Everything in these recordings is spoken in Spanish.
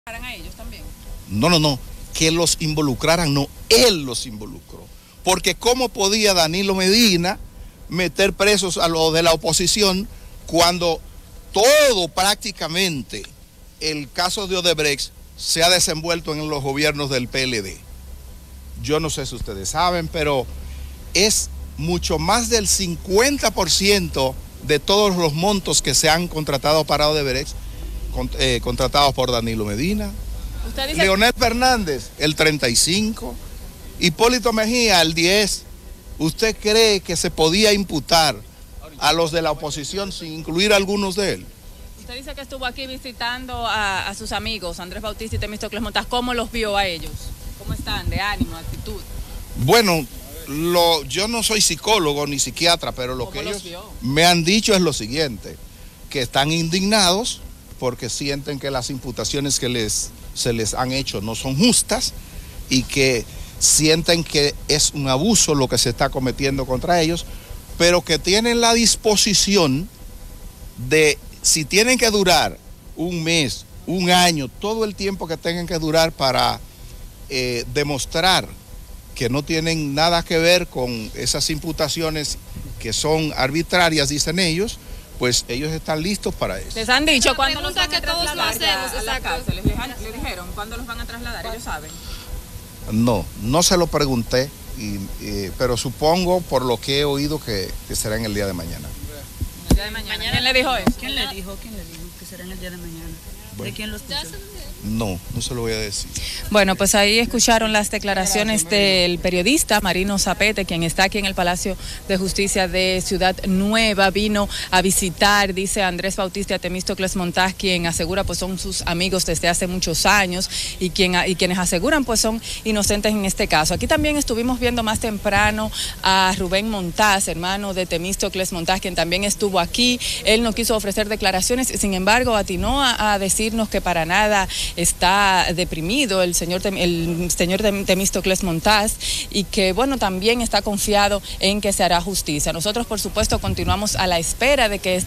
¿A ellos también? No, que los involucraran, no, él los involucró. Porque ¿cómo podía Danilo Medina meter presos a los de la oposición cuando todo prácticamente el caso de Odebrecht se ha desenvuelto en los gobiernos del PLD? Yo no sé si ustedes saben, pero es mucho más del 50% de todos los montos que se han contratado para Odebrecht, contratados por Danilo Medina. Leonel Fernández, el 35%, Hipólito Mejía, el 10%. ¿Usted cree que se podía imputar a los de la oposición sin incluir a algunos de él? Usted dice que estuvo aquí visitando a sus amigos, Andrés Bautista y Temístocles Montás. ¿Cómo los vio a ellos? ¿Cómo están? ¿De ánimo, actitud? Bueno, yo no soy psicólogo ni psiquiatra, pero lo que ellos me han dicho es lo siguiente, que están indignados porque sienten que las imputaciones que se les han hecho no son justas y que sienten que es un abuso lo que se está cometiendo contra ellos, pero que tienen la disposición de, si tienen que durar un mes, un año, todo el tiempo que tengan que durar para demostrar que no tienen nada que ver con esas imputaciones que son arbitrarias, dicen ellos, pues ellos están listos para eso. ¿Les han dicho cuándo los van a todos lo hacemos a la cárcel? ¿Les dijeron cuándo los van a trasladar? ¿Ellos saben? No se lo pregunté, pero supongo por lo que he oído que será en el día de mañana. ¿El día de mañana? ¿Quién le dijo eso? ¿Quién le dijo que será en el día de mañana? Bueno. ¿De quién lo escuchó? No se lo voy a decir. Bueno, pues ahí escucharon las declaraciones del periodista Marino Zapete, quien está aquí en el Palacio de Justicia de Ciudad Nueva. Vino a visitar, dice Andrés Bautista y a Temístocles Montás, quien asegura pues son sus amigos desde hace muchos años y quienes aseguran pues son inocentes en este caso. Aquí también estuvimos viendo más temprano a Rubén Montás, hermano de Temístocles Montás, quien también estuvo aquí. Él no quiso ofrecer declaraciones, sin embargo atinó a decirnos que para nada está deprimido el señor Temístocles Montás y que bueno, también está confiado en que se hará justicia. Nosotros por supuesto continuamos a la espera de que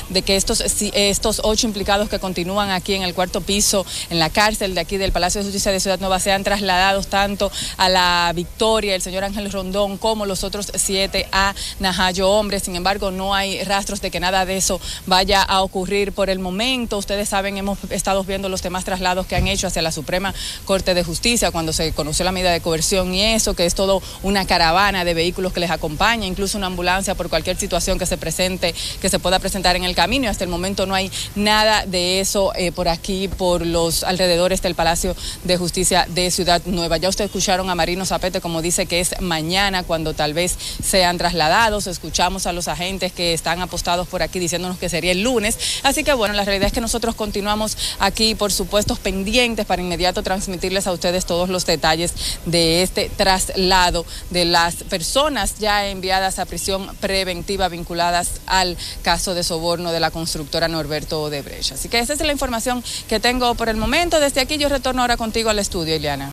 estos 8 implicados que continúan aquí en el cuarto piso, en la cárcel de aquí del Palacio de Justicia de Ciudad Nueva, sean trasladados tanto a La Victoria, el señor Ángel Rondón, como los otros 7 a Najayo Hombre. Sin embargo, no hay rastros de que nada de eso vaya a ocurrir por el momento. Ustedes saben, hemos estado viendo los demás traslados que han hecho hacia la Suprema Corte de Justicia cuando se conoció la medida de coerción y eso, que es todo una caravana de vehículos que les acompaña, incluso una ambulancia por cualquier situación que se presente, que se pueda presentar en el camino, y hasta el momento no hay nada de eso por aquí, por los alrededores del Palacio de Justicia de Ciudad Nueva. Ya ustedes escucharon a Marino Zapete, como dice que es mañana cuando tal vez sean trasladados. Escuchamos a los agentes que están apostados por aquí diciéndonos que sería el lunes, así que bueno, la realidad es que nosotros continuamos aquí, por supuesto, pendientes para inmediato transmitirles a ustedes todos los detalles de este traslado de las personas ya enviadas a prisión preventiva vinculadas al caso de soborno de la constructora Norberto Odebrecht. Así que esa es la información que tengo por el momento. Desde aquí yo retorno ahora contigo al estudio, Ileana.